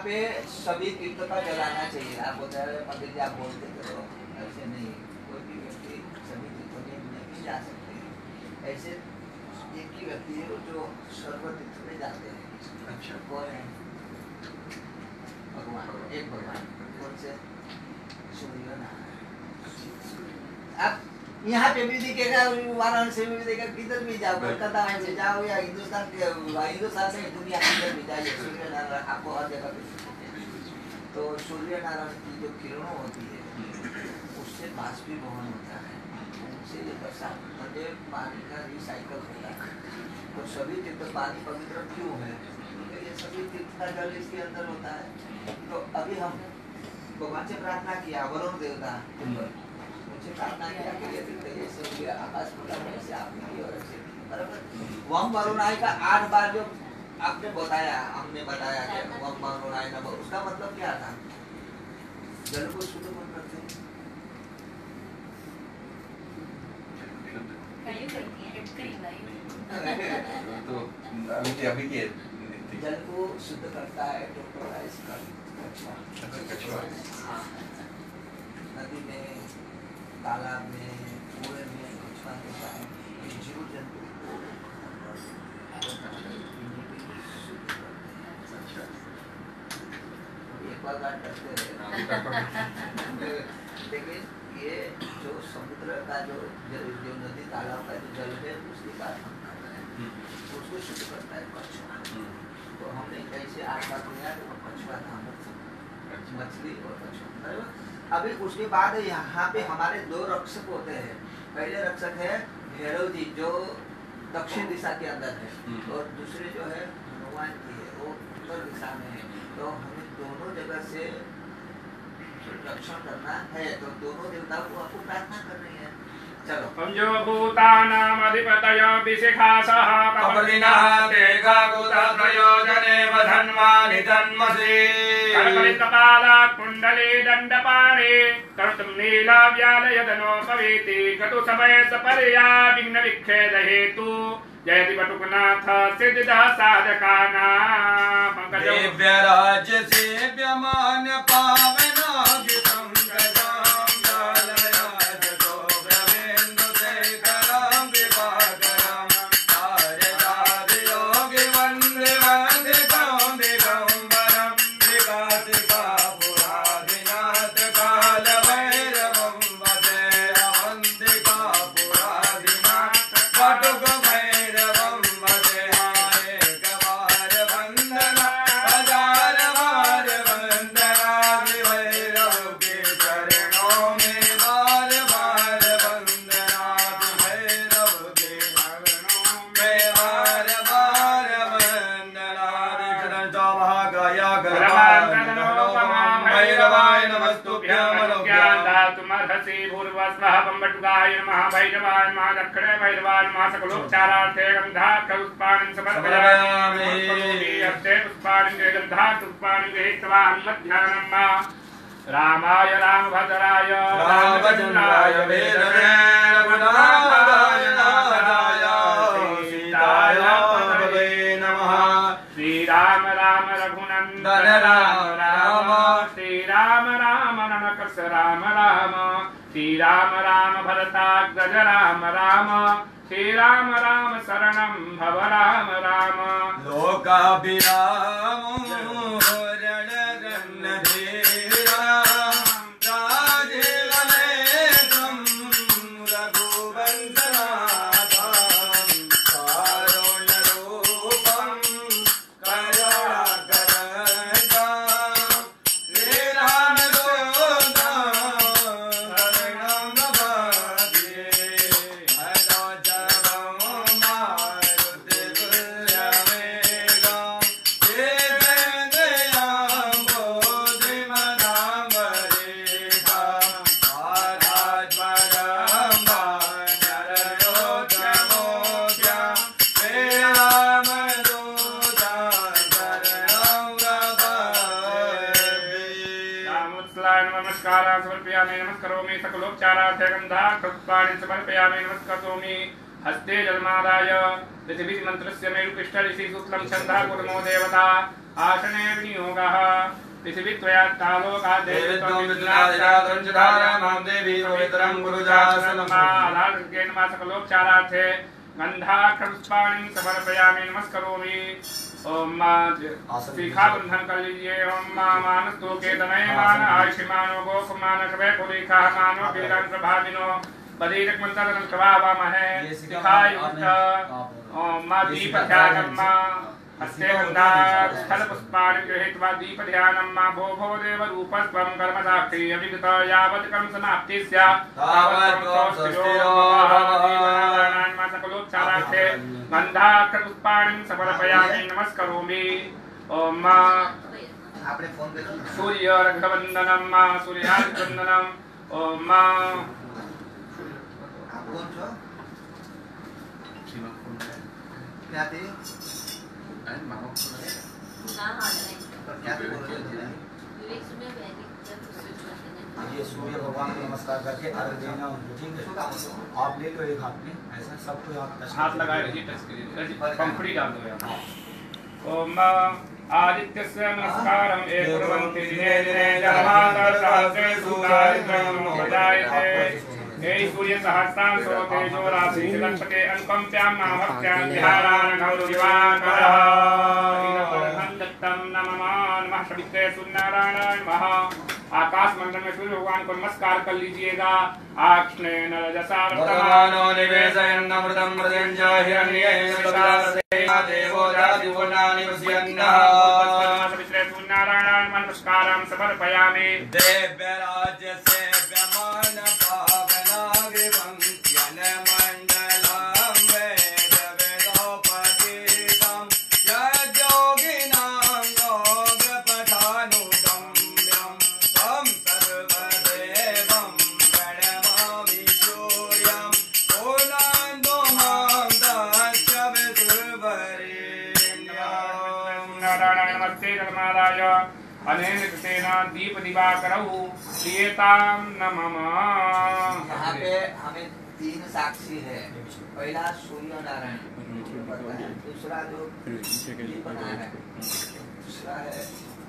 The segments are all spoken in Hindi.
पे सभी तीर्थ का जलाना चाहिए। आप बता रहे पंडित जी, आप बोलते करो, ऐसे नहीं, कोई भी व्यक्ति सभी तीर्थों में नहीं जा सकते। ऐसे एक ही व्यक्ति है जो सर्व तीर्थ में जाते हैं। अच्छा, कौन है? भगवान, एक भगवान। कौन से? सूर्य नारायण। अब यहाँ पे भी दिखेगा, वाराणसी में भी दिखेगा, किधर भी जाओ, कोलकाता में भी जाओ या हिंदुस्तान में दुनिया किधर भी जाइए, सूर्य नारायण आपको हर जगह पे दिखेंगे। तो सूर्य नारायण की जो किरणों होती है उससे बाष्पीभवन होता है, उनसे ये बरसात मतलब पानी का रिसाइकल होता है। तो सभी तीर्थ पानी पवित्र क्यों है? ये सभी तीर्थ का जल इसके अंदर होता है। तो अभी हम भगवान से प्रार्थना किया, वरुण देवता मुझे प्रार्थना किया कि ये तीर्थ ये आकाश मंडल में से आपने की और ऐसे बराबर। वम वरुणाय का 8 बार जो आपने बताया, हमने बताया कि वम वरुणाय नमः, उसका मतलब क्या था? जल को शुद्ध कौन करते हैं? तो अभी के जल को शुद्ध करता है टोटलाइज कर कछुआ। नदी में, तालाब में, कुएं में कछुआ होता है। जीव जंतु को एक बार बात करते हैं। लेकिन ये जो समुद्र का जो नदी तालाब का जो जल है उसकी बात हम कर रहे हैं, उसको शुद्ध करता है कछुआ। तो हमने कैसे 8 बार किया तो कछुआ था, मछली और कछुआ। अभी उसके बाद यहाँ पे हमारे 2 रक्षक होते हैं। पहले रक्षक है भैरव जी जो दक्षिण दिशा के अंदर है, और दूसरे जो है हनुमान जी है वो उत्तर दिशा में है। तो हमें दोनों जगह से रक्षण करना है, तो दोनों देवताओं को आपको प्रार्थना करनी है। चलो। पंचभूतानां अधिपतय विशिखासः कपलिनः तेगा भूतप्रयोजने वधन्वानि तन्मसि कल्पलितपालात् कुण्डली दण्डपाणि कर्तुं नीलाव्यालयदनोपवीति कटुसमयसपर्या विघ्नविच्छेदहेतु जयति वटुकनाथ सिद्धिदः साधकानां दिव्यराज्य सेव्यमान पावनागितं भूर्वस्वः महाभैरवाय नमः दक्षिणे भैरवाय नमः सकलोपचारार्थे गन्धाक्षपुष्पाणि समर्पयामि हस्ते पुष्पाणि गन्धाक्षपुष्पाणि गृहीत्वा हनुमध्यानं रामाय रामभद्राय रामचन्द्राय वेदने रघुनाथाय नाथाय सीताय पतये नमः। श्रीराम राम रघुनन्दन राम राम श्रीराम राम नमकस राम राम श्रीराम राम भरताग्रज राम राम श्रीराम राम शरणं भव राम राम लोकाभिरामो नमस्करोमि सकलोपचारार्थे गन्धाक्षपुष्पाणि समर्पयामि नमस्करोमि हस्ते जलमादाय पृथिवी मंत्रस्य मेरुपृष्ठ ऋषि सूत्रं छन्दः कुर्मो देवता आसने विनियोगः पृथिवीत्वया तालोका देवित्वं विद्युनादिरात्रञ्चधारा मां देवी पवित्रं गुरुजासनम् आधारकेन मा सकलोपचारार्थे गन्धाक्षपुष्पाणिं समर्पयामि नमस्करोमि। ओम शिखाबंधन कर लीजिए। ओम मानस्तु केतनय मान आयुष्मानो गोपमान कवे कुलिका मानो वीरं प्रभाविनो बदीरक मंत्रं प्रभावामहे शिखाय उत्त ओम मा दीप ध्यानं मा हस्ते गन्धात् स्थल पुष्पाणि गृहीत्वा दीप ध्यानं मा भो भो देव रूपस्त्वं कर्मसाक्षी अभिगत यावत् कर्म समाप्ति स्यात् तावत् स्वस्तिरो भवति मा सकलोपचारार्थे गन्धाक्षपुष्पाणिं समर्पयामि नमस्करोमि। ओम आपने फोन पे सूर्य रघुवंदनं मा सूर्यादिवंदनं ओम आप कौन છો क्या थी ये सूर्य भगवान को नमस्कार करके अर्घ देना उनको, ठीक है? आप ले लो एक हाथ में, ऐसा सबको हाथ लगाए रहिए, टच करिए, पंखुड़ी डाल दो यार। ओम आदित्यस्य नमस्कारं ये कुर्वन्ति दिने दिने जन्मान्तरसहस्रे सूर्यादित्यं प्रजायते। हे सूर्य सहस्रांशो तेजो राशि लक्ष्मते अनुकंप्यां महाभक्त्यां ध्यानान् गौरविवाकरः इनपरहन्दत्तं नमः सवित्रे सूर्यनारायणाय नमः। आकाश मंडल में सूर्य भगवान को नमस्कार कर लीजिएगा। आक्ष्णेन रजसा वर्तमानो निवेशयन् अमृतं मृदञ्च हिरण्येन तदासेन देवो राजोनानि वस्यन्नः सवित्रे सूर्यनारायणाय नमस्कारं समर्पयामि। देव्यराज्यस्य व्यमान पावनागिवन्त्यन मण्डलं वेदवेदोपगीतं यज्ञोगिनां योगपठानुगम्यं तं सर्वदेवं प्रणमामि सूर्यं पूर्णान्तो मां दस्य विदुर्वरेण्यम्। नारायण नमस्ते धर्मादाय अनेन कृतेन दीप दिवाकरौ प्रियतां नमः। यहाँ पे हमें तीन साक्षी है। पहला सूर्य नारायण, दूसरा जो दीप नारायण, दूसरा है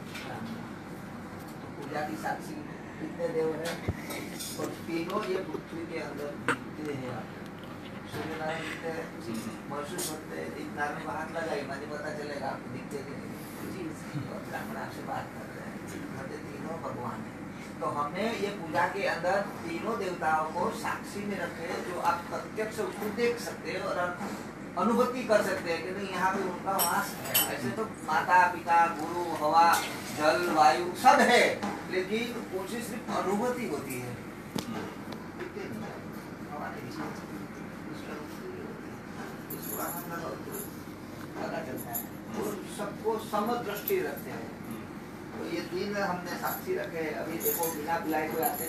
पूजा की साक्षी। कितने देव है? और तीनों ये पृथ्वी के अंदर दिखते हैं। सूर्य नारायण दिखते हैं, महसूस होते हैं। दीप नारायण को हाथ लगाई मानी पता चलेगा आपको दिखते कि नहीं। ब्राह्मण आपसे बात कर रहे हैं, तीनों भगवान है। तो हमने ये पूजा के अंदर तीनों देवताओं को साक्षी में रखे, जो आप प्रत्यक्ष उसको देख सकते हैं और अनुभूति कर सकते हैं कि नहीं यहाँ पे उनका वास है। ऐसे तो माता पिता गुरु हवा जल वायु सब है, लेकिन उनसे सिर्फ अनुभूति होती है। पता चलता है, सबको समदृष्टि रखते हैं। तो ये तीन हमने साक्षी रखे। अभी देखो बिना बुलाए कोई आते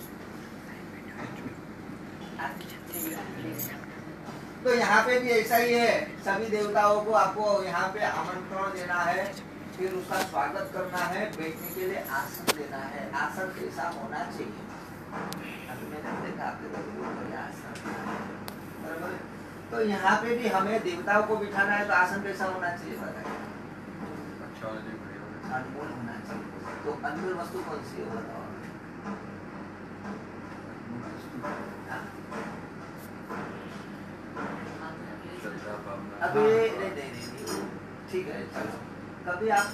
तो यहाँ पे भी ऐसा ही है। सभी देवताओं को आपको यहाँ पे आमंत्रण देना है, फिर उसका स्वागत करना है, बैठने के लिए आसन देना है। आसन कैसा होना चाहिए? अभी मैंने देखा आपके आसन, बराबर। तो यहाँ पे भी हमें देवताओं को बिठाना है, तो आसन कैसा होना चाहिए? बताइए। अनमोल होना चाहिए। तो अनमोल वस्तु कौन सी है? बताओ। अभी नहीं, ठीक है, चलो। कभी आप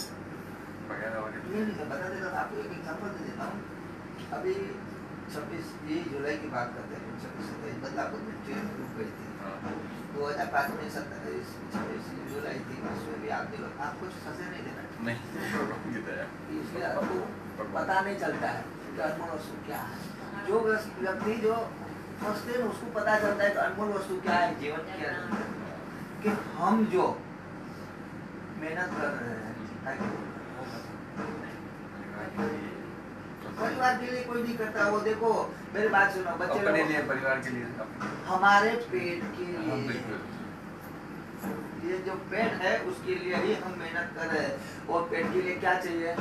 नहीं बता देता था, आपको एक एग्जाम्पल दे देता हूँ। अभी 26 जुलाई की बात करते हैं। 26 बदलापुर में ट्रेन रुक गई थी। 2005 में 26 जुलाई थी। उसमें भी आप कुछ फंसे नहीं देना, इसलिए आपको पता नहीं चलता है कि अनमोल वस्तु क्या है। जो व्यक्ति जो फंसते हैं उसको पता चलता है कि अनमोल वस्तु क्या है, जीवन क्या है। कि हम जो मेहनत कर रहे हैं परिवार के लिए, कोई नहीं करता। वो देखो मेरी बात सुनो, बच्चे अपने लिए, परिवार के लिए, हमारे पेट के लिए, ये जो पेट है उसके लिए ही हम मेहनत कर रहे हैं। और पेट के लिए क्या चाहिए?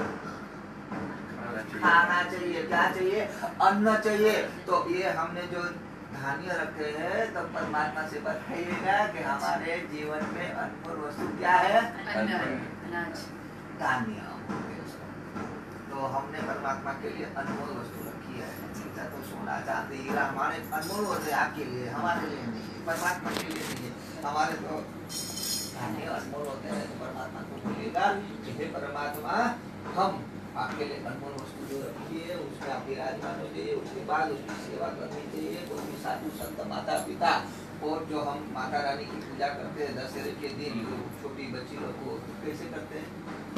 खाना चाहिए। क्या चाहिए? अन्न चाहिए। तो ये हमने जो धान्य रखे हैं, तो परमात्मा से बताइएगा कि हमारे जीवन में अनमोल वस्तु क्या है? धान्य तो हमने परमात्मा के लिए अनमोल वस्तु रखी है। तो सोना चांदी हीरा हमारे अनमोल होते हैं, आपके लिए, हमारे लिए नहीं है, परमात्मा के लिए नहीं है। हमारे तो धान्य अनमोल होते हैं, तो परमात्मा को मिलेगा कि हे परमात्मा हम आपके लिए अनमोल वस्तु जो रखी है उसमें आप विराजमान हो जाइए। उसके बाद उसकी सेवा करनी चाहिए। कोई भी साधु संत माता पिता और जो हम माता रानी की पूजा करते हैं दशहरे के दिन, जो छोटी बच्ची लोग को कैसे करते हैं,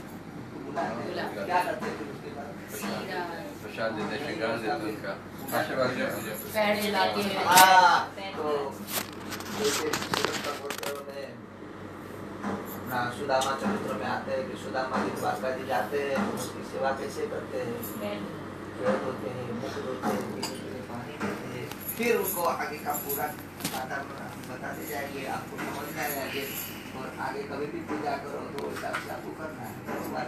क्या करते हैं फिर उसके बाद प्रसाद देते, श्रृंगार देते, उनका आशीर्वाद लेते। तो जैसे अपना सुदामा चरित्र में आते हैं कि सुदामा जी द्वारका जी जाते हैं तो उसकी सेवा कैसे करते हैं, पेड़ धोते हैं, मुख धोते हैं, पानी देते हैं, फिर उनको आगे का पूरा बताते जाएंगे, आपको समझ में आएगा। और आगे कभी भी पूजा करो तो हिसाब से आपको करना है।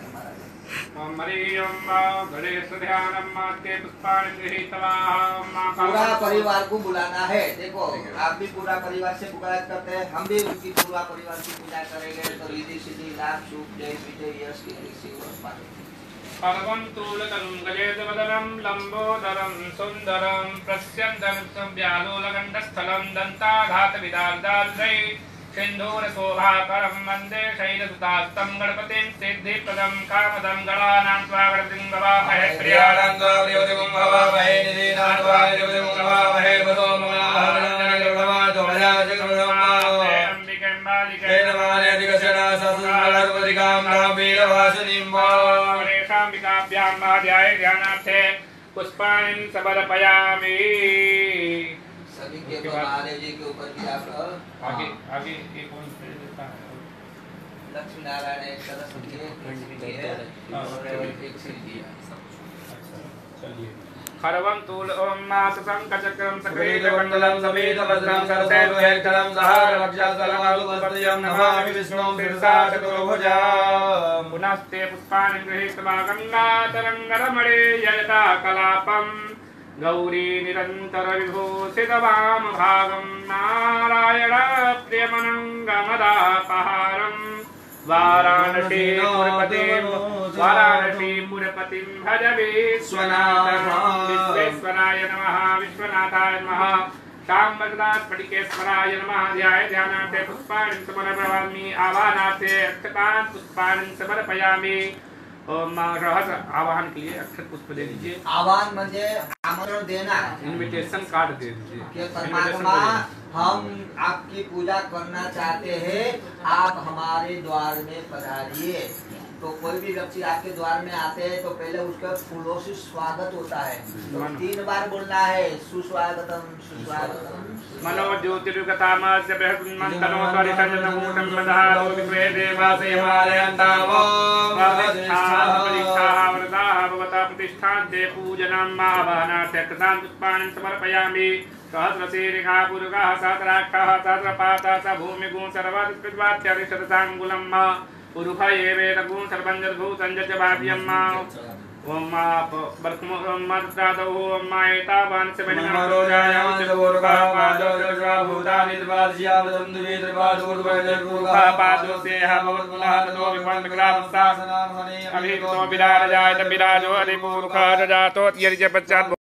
पूरा परिवार को बुलाना है। देखो आप भी पूरा परिवार से पूजा करते हैं, हम भी उनकी पूरा परिवार की पूजा करेंगे तो रिद्धि सिद्धि लाभ सुख जय विजय यश की पर्वन्तूलतरुं गजेतवदनं लम्बोदरं सुन्दरं प्रस्यन्दनं व्यालोलगण्डस्थलं दन्ताघातविदार्दार्दै सिन्धूरशोभाकरं वन्दे शैलसुतास्तं गणपतिं सिद्धिप्रदं कामदं गणानां स्वागतं भवामहे प्रियाणां स्वागतं भवामहे निधीनां स्वागतं भवामहे वसो ममाहरणाय अम्बिके बालिके नमानिधिकशना ससुरगणपतिकां वीरवासिनीं वारेशाम्बिकाभ्यां माध्याय ध्यानार्थे पुष्पाणि समर्पयामि। सभी के महादेव जी के ऊपर भी आप आगे एक कौन से देता है लक्ष्मी नारायण एक सरस्वती है और एक श्री जी है। चलिए खरवं तूल ओम मास संकचक्रम सक्रीत मंडलम समेत वज्रं सरसेन हेक्टरं सहार वक्षस्थलमालुपतियं नमामि विष्णुं शिरसा चतुर्भुजा पुनस्ते पुष्पाणि गृहीत्वा गंगातरङ्गरमणे यजता कलापं गौरी निरंतर विभूषितवाम भागं नारायण प्रियमनंगमदापहारं वाराणसीपुरपतिं भज विश्वेश्वराय नमः विश्वनाथाय नमः शाम्बरदास्फटिकेश्वराय नमः। ध्याय ध्यानार्थे पुष्पाणि समर्पयामि आवाहनार्थे अक्षतान् पुष्पाणि समर्पयामि। रहस आवाहन के लिए अक्षत पुष्प दे दीजिए। आवाहन म्हणजे आमंत्रण देना, इनविटेशन कार्ड दे दीजिए कि परमात्मा हम आपकी पूजा करना चाहते हैं, आप हमारे द्वार में पधारिए। तो कोई भी व्यक्ति आपके द्वार में आते हैं तो पहले उसका फूलों से स्वागत होता है। तो 3 बार बोलना है सुस्वागतम सुस्वागतम। मनो ज्योतिर्गतामास्य बृहन्मन्तनो त्वरितजनमूतं मदहारो विश्वे देवासे हिमालयन्तावो प्रतिष्ठाः वरदाः भवता प्रतिष्ठान्ते पूजनं मावाहनार्थे कृतान् पुष्पाणि समर्पयामि। सहस्रशीर्षः पुरुषः सहस्राक्षः सहस्रपातः स भूमिगुं सर्वस्पृद्वात्यरिशतसाङ्गुलं मा पुरुषये वेदगुं सर्वञ्जद्भूतं च भाव्यं मा ओम आप बरकमो मद्दादो ओम मायतावान से बनमरोजायां जबोरका पादोजवा भूतानिद्वाज्यावदं दुवेद्वादुर्वजगुगा पादो से भवत्पुनः ततो विपन्नग्रामस्तासनामने अभितो विराजयात विराजो अधिपूर्वः जातो यर्ज पश्चात्